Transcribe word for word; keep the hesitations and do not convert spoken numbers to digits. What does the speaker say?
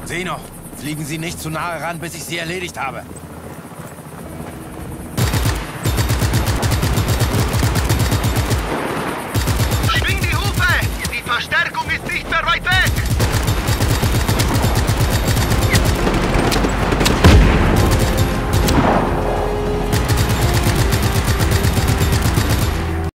Zeno, fliegen Sie nicht zu nahe ran, bis ich Sie erledigt habe.